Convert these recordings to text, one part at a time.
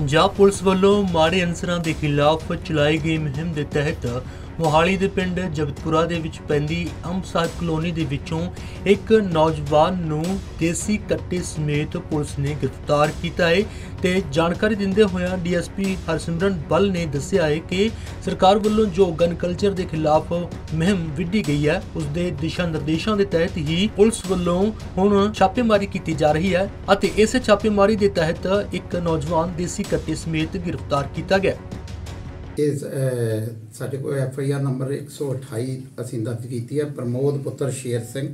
Punjab police वालों माड़े अंसरां के खिलाफ चलाई गई मुहिम के तहत मोहाली के पिंड जगतपुरा दे विच पैंदी अंब साहिब कलोनी दे विचों एक नौजवान नूं देसी कट्टे समेत पुलिस ने गिरफ्तार किया है। ते जानकारी दिंदे होया डीएसपी हरसिमरन बल ने दस्सिया है कि सरकार वालों जो गन कल्चर के खिलाफ मुहिम विढ़ी गई है उसके दिशा निर्देशों के तहत ही पुलिस वालों हुण छापेमारी की जा रही है और इस छापेमारी के तहत एक नौजवान देसी कट्टे समेत गिरफ्तार किया गया। साढ़े को FIR नंबर 128 असीं दर्ज की है। प्रमोद पुत्र शेर सिंह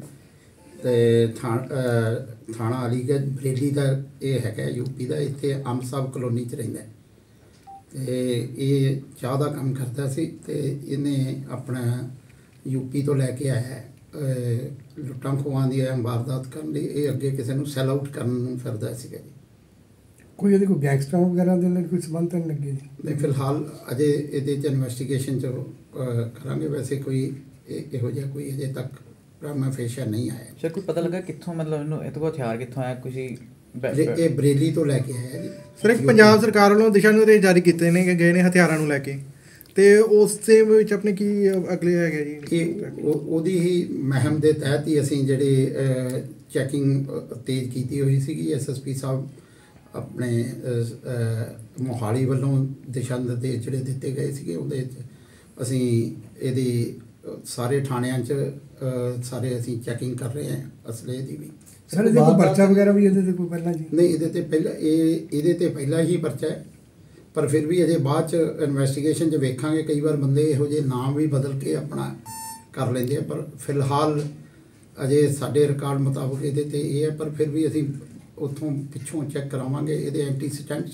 थाना अलीगढ़ बरेली का यह है यूपी का। इतने अंब साहब कलोनी च रहिंदा ते ये चाह का काम करता सी ते इन्हें अपना यूपी तो लैके आया लुट्टां खोहां दी वारदात करन लई ये अगे किसी नूं सैल आउट करन फिरदा सीगा जी। कोई ये गैंगस्टर वगैरह दे नाल कोई संबंध नहीं लगे जी? नहीं, फिलहाल अजे ये इन्वेस्टिगेशन च करांगे। वैसे कोई इहो जिहा कोई अजे तक प्रामा फेशिया नहीं आया। सर कोई पता लगा कित्थों मतलब इन्हों इत्थों हथियार कित्थों आया? कुछ ये बरेली तो लैके आया जी। सर एक पंजाब सरकार वालों दिशा निर्देश जारी किए ने गए ने हथियारां नूं लैके ते उस दे विच अपने की अगले है जी ओदी ही महम दे तहत ही असीं जिहड़ी चैकिंग तेज कीती हुई सीगी। SSP साहब अपने मोहाली वालों दिशा निर्देश जिहड़े दिते गए सीगे उहदे असीं इहदी सारे थाणियां च सारे असीं चैकिंग कर रहे हैं असले दी भी। सर इहदे कोई पर्चा वगैरह भी इहदे ते कोई पहला जी? नहीं, इहदे ते पहला ही पर्चा है, पर फिर भी अजे बाद च इन्वेस्टिगेशन च वेखांगे। कई बार बंदे इहो जिहे नाम भी बदल के अपना कर लेंदे आ, पर फिलहाल अजे साडे रिकॉर्ड मुताबिक इहदे ते ये है, पर फिर भी असीं उत्थों पिछों चैक करावांगे इहदे एंटीसीडेंट्स।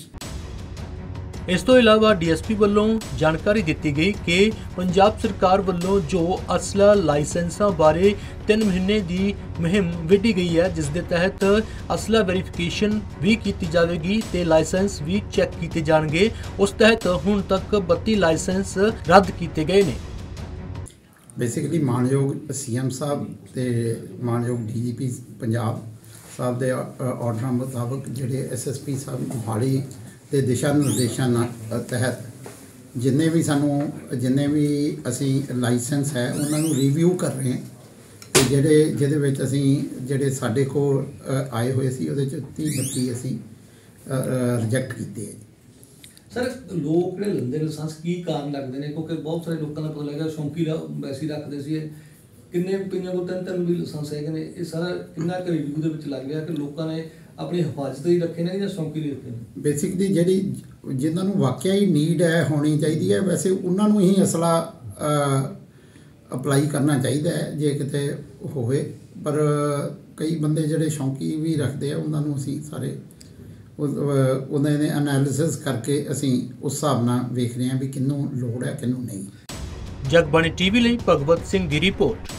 इस तो इलावा डीएसपी वालों जानकारी दी गई कि पंजाब सरकार वालों जो असला लाइसेंसा बारे 3 महीने की मुहिम विढ़ी गई है जिसके तहत असला वेरीफिकेशन भी की जाएगी ते लाइसेंस भी चैक किए जाएंगे। उस तहत हुण तक 32 लाइसेंस रद्द किए गए ने। बेसिकली मानयोग CM साहब ते मानयोग DGP पंजाब साहब के ऑर्डर मुताबिक जिहड़े SSP साहब मोहाली के दिशा निर्देशों तहत जिन्ने भी असी लाइसेंस है उन्होंने रिव्यू कर रहे हैं तो जिहड़े साडे कोल आए हुए सी उहदे च 30-32 असी रिजेक्ट किए हैं। सर लोग जिहड़े लैंदे लाइसेंस की कारण लगते हैं? क्योंकि बहुत सारे लोगों का पता लगा शौकी वैसे ही रखते सी किन्ने कईयां को 3-3 भी लाइसेंस है ने। ये सारा कितना क रिव्यू दे विच लग गया कि लोगों ने अपनी हिफाजत ही रखे ने या शौकी लिए रखे ने? बेसिकली जिहड़ी जिन्होंने वाकई ही नीड है होनी चाहिए है वैसे उन्होंने ही असला अप्लाई करना चाहिए है जे किते होवे, पर कई बंदे जिहड़े शौकी भी रखते हैं उन्होंने असीं सारे उन्होंने एनालिसिस करके असीं उस हिसाब नाल वेख रहे हैं भी किन्नू लोड़ है किन्नू नहीं। जगबानी TV ਲਈ ਭਗਵਤ ਸਿੰਘ ਦੀ ਰਿਪੋर्ट।